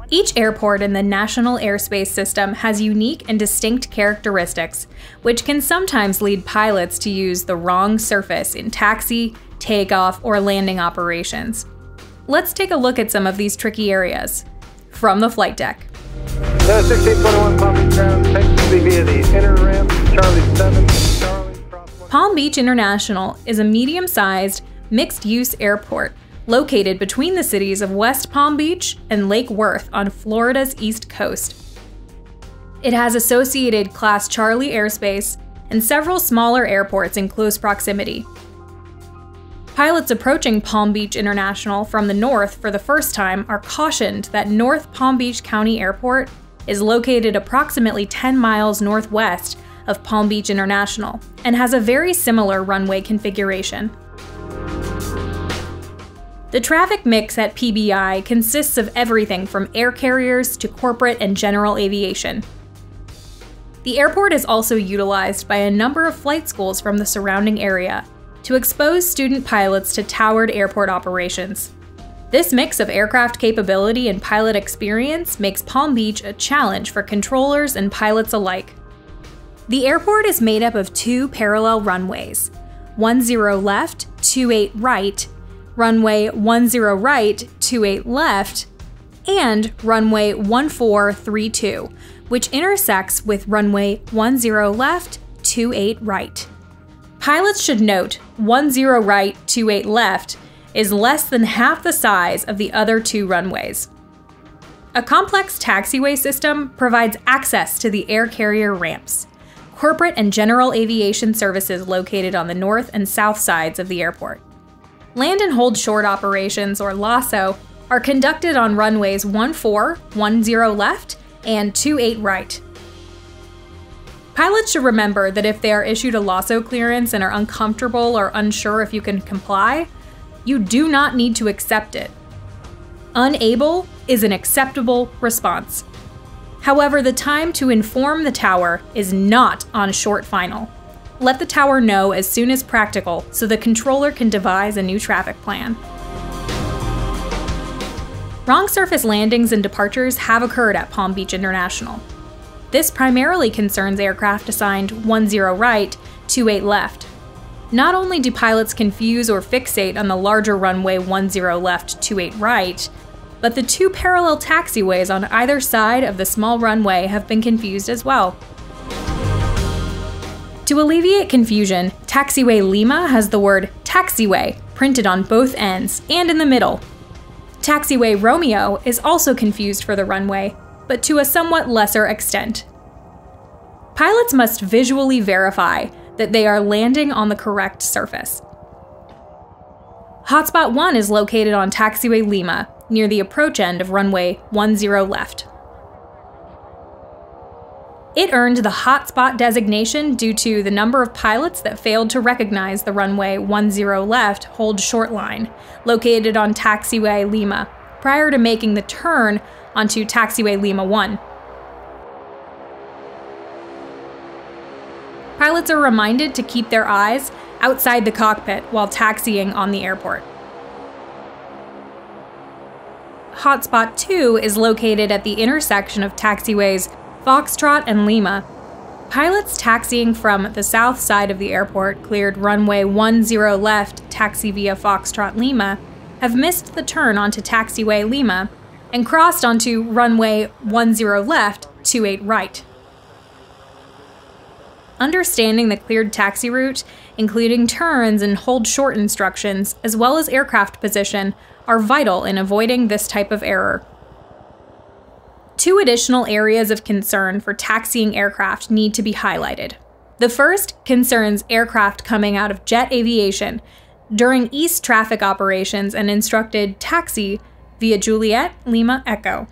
Each airport in the national airspace system has unique and distinct characteristics, which can sometimes lead pilots to use the wrong surface in taxi, takeoff, or landing operations. Let's take a look at some of these tricky areas. From the flight deck. 1621 Palm Beach ground, taxi via the inner ramp, Charlie 7, Charlie, crosswalk. Palm Beach International is a medium-sized, mixed-use airport located between the cities of West Palm Beach and Lake Worth on Florida's east coast. It has associated Class Charlie airspace and several smaller airports in close proximity. Pilots approaching Palm Beach International from the north for the first time are cautioned that North Palm Beach County Airport is located approximately 10 miles northwest of Palm Beach International and has a very similar runway configuration. The traffic mix at PBI consists of everything from air carriers to corporate and general aviation. The airport is also utilized by a number of flight schools from the surrounding area to expose student pilots to towered airport operations. This mix of aircraft capability and pilot experience makes Palm Beach a challenge for controllers and pilots alike. The airport is made up of two parallel runways, 10 left, 28 right, runway 10 right, 28 left, and runway 1432, which intersects with runway 10 left, 28 right. Pilots should note 10 right, 28 left is less than half the size of the other two runways. A complex taxiway system provides access to the air carrier ramps, corporate and general aviation services located on the north and south sides of the airport. Land and hold short operations, or LASSO, are conducted on runways 14, 10 left, and 28 right. Pilots should remember that if they are issued a LASSO clearance and are uncomfortable or unsure if you can comply, you do not need to accept it. Unable is an acceptable response. However, the time to inform the tower is not on short final. Let the tower know as soon as practical so the controller can devise a new traffic plan. Wrong surface landings and departures have occurred at Palm Beach International. This primarily concerns aircraft assigned 10 right, 28 left. Not only do pilots confuse or fixate on the larger runway 10 left, 28 right, but the two parallel taxiways on either side of the small runway have been confused as well. To alleviate confusion, Taxiway Lima has the word taxiway printed on both ends and in the middle. Taxiway Romeo is also confused for the runway, but to a somewhat lesser extent. Pilots must visually verify that they are landing on the correct surface. Hotspot 1 is located on Taxiway Lima, near the approach end of runway 10 left. It earned the hotspot designation due to the number of pilots that failed to recognize the runway 10 left hold short line, located on Taxiway Lima, prior to making the turn onto Taxiway Lima 1. Pilots are reminded to keep their eyes outside the cockpit while taxiing on the airport. Hotspot 2 is located at the intersection of taxiways Foxtrot and Lima. Pilots taxiing from the south side of the airport cleared runway 10 left, taxi via Foxtrot Lima, have missed the turn onto Taxiway Lima and crossed onto runway 10 left, 28 right. Understanding the cleared taxi route, including turns and hold short instructions, as well as aircraft position, are vital in avoiding this type of error. Two additional areas of concern for taxiing aircraft need to be highlighted. The first concerns aircraft coming out of jet aviation during east traffic operations and instructed taxi via Juliet Lima Echo.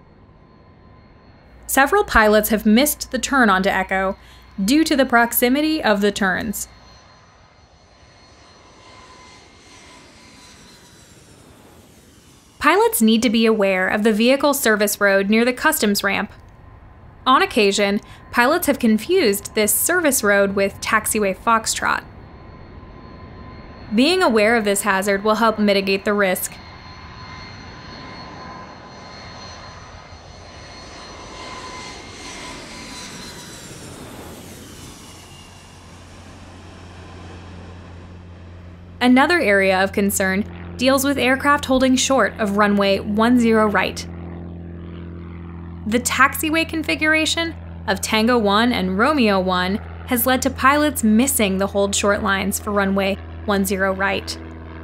Several pilots have missed the turn onto Echo due to the proximity of the turns. Pilots need to be aware of the vehicle service road near the customs ramp. On occasion, pilots have confused this service road with Taxiway Foxtrot. Being aware of this hazard will help mitigate the risk. Another area of concern deals with aircraft holding short of runway 10 right. The taxiway configuration of Tango 1 and Romeo 1 has led to pilots missing the hold short lines for runway 10 right.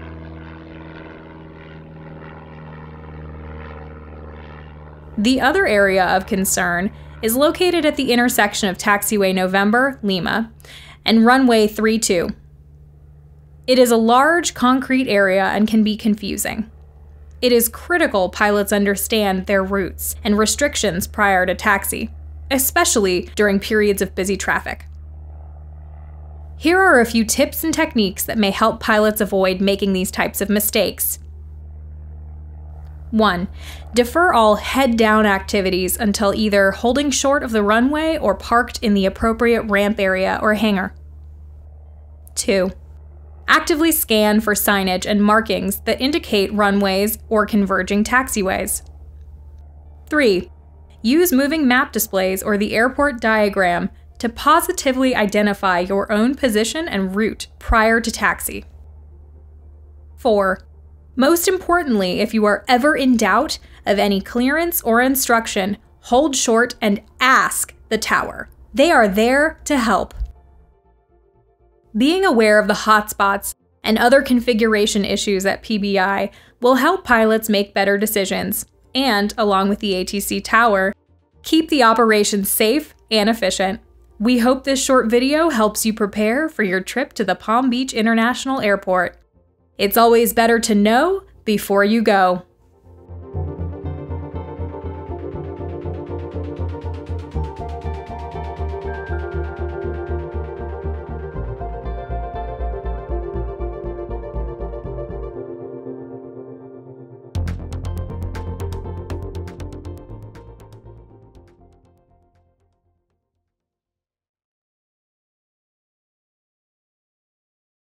The other area of concern is located at the intersection of taxiway November, Lima, and runway 32. It is a large concrete area and can be confusing. It is critical pilots understand their routes and restrictions prior to taxi, especially during periods of busy traffic. Here are a few tips and techniques that may help pilots avoid making these types of mistakes. 1. Defer all head-down activities until either holding short of the runway or parked in the appropriate ramp area or hangar. 2. Actively scan for signage and markings that indicate runways or converging taxiways. 3. Use moving map displays or the airport diagram to positively identify your own position and route prior to taxi. 4. Most importantly, if you are ever in doubt of any clearance or instruction, hold short and ask the tower. They are there to help. Being aware of the hotspots and other configuration issues at PBI will help pilots make better decisions and, along with the ATC tower, keep the operation safe and efficient. We hope this short video helps you prepare for your trip to the Palm Beach International Airport. It's always better to know before you go.